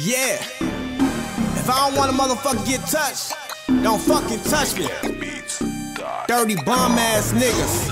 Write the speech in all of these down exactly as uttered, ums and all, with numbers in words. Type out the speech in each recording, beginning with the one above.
Yeah. If I don't want a motherfucker get touched, don't fucking touch me. Dirty bum ass niggas.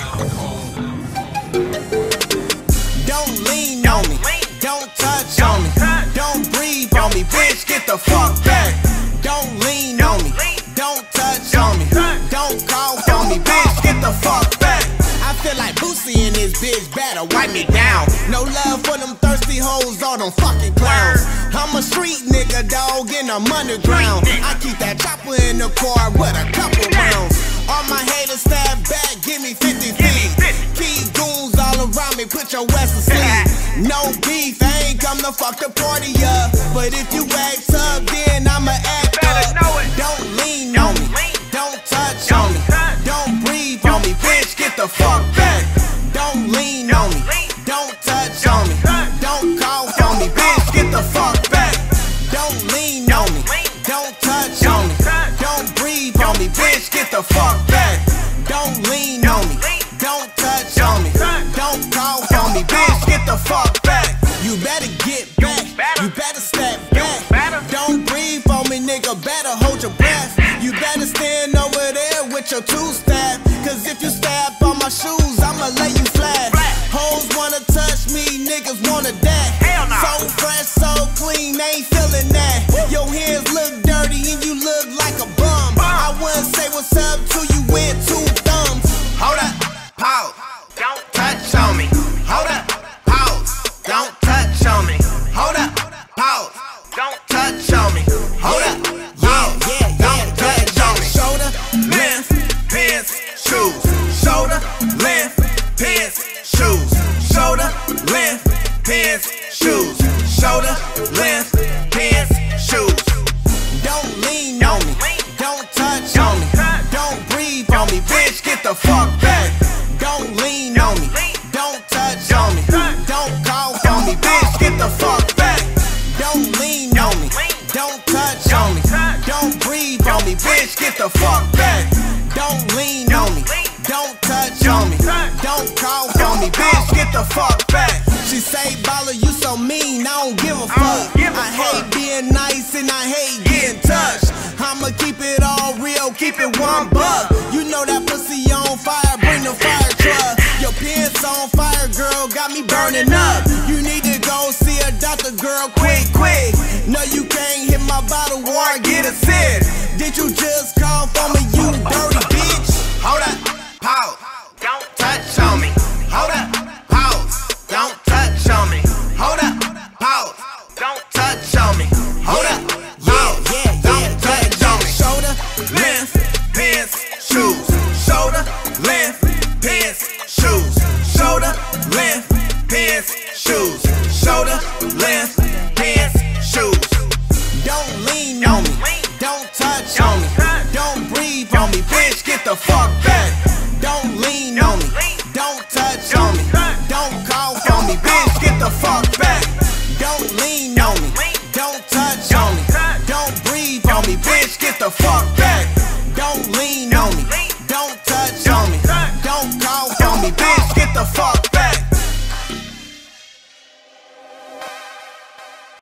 Don't lean on me. Don't touch on me. Don't breathe on me. Bitch, get the fuck back. Don't lean on me. Don't touch on me. Don't cough on me. Bitch, get the fuck back. I feel like Boosie and his bitch better wipe me down. No love for them thirsty hoes or them fucking clowns. I'm a street nigga, dog, and I'm underground. I keep that chopper in the car with a couple rounds. All my haters stab back, give me fifty feet. Key goons all around me, put your ass to sleep. No beef, I ain't come to fuck the party up. But if you act up, then I'ma act up. Don't lean on me, don't touch on me. Don't breathe on me, bitch, get the fuck back. Don't lean on me, don't touch on me. Don't cough on me, bitch, get the fuck back. Don't lean on me, don't touch on me. Don't breathe on me, bitch, get the fuck back. Don't lean on me, don't touch on me. Don't cough on me, bitch, get the fuck back. You better get back, you better step back. Don't breathe on me, nigga, better hold your breath. You better stand over there with your two-step. Cause if you step on my shoes, I'ma lay you flat. Hoes wanna touch me, niggas wanna that. So fresh, so clean, ain't feeling that. Your hands look dirty and you look like a bum. I wouldn't say what's up to you with two thumbs. Hold up, pause, don't touch on me. Hold up, pause, don't touch on me. Hold up, pause, don't touch on me. Hold up, yeah, yeah, don't touch on me. Shoulder, length, pants, shoes. Shoulder, length, pants, shoes. Shoulder, length, pants, shoes. Shoulder, length, pants, shoes. Don't lean on me, don't touch on me. Don't breathe on me, bitch, get the fuck back. Don't lean on me, don't touch on me. Don't cough on me, bitch, get the fuck back. Don't lean on me, don't touch on me. Don't breathe on me, bitch, get the fuck back. Don't lean on me, don't touch on me. Don't cough on me, bitch, get the fuck back. She say, Baller, you so mean, I don't give a fuck. I hate being nice and I hate getting touched. I'ma keep it all real, keep it one buck. You know that pussy on fire, bring the fire truck. Your pants on fire, girl, got me burning up. You need to go see a doctor, girl, quick, quick. No, you can't hit my bottle or get a sip. Did you just call for me, you dirty bitch? Hold up, pause, don't touch on me. Hold up, pause, don't touch on me. Hold up, pause, don't touch on me. Hold up, yeah, yeah, don't touch on me. Shoulder, length, pants, shoes. Shoulder, length, pants, shoes. Shoulder, length, pants, shoes. Shoulder, length, pants, shoes. Don't lean on me, don't touch on me. Don't breathe on me, bitch, get the fuck back. Don't lean on me, don't touch on me. Don't cough on me, bitch, get the fuck back. Don't lean on me, don't touch on me. Don't breathe on me, bitch, get the fuck back. Don't lean on me, don't touch on me. Don't cough on me, bitch, get the fuck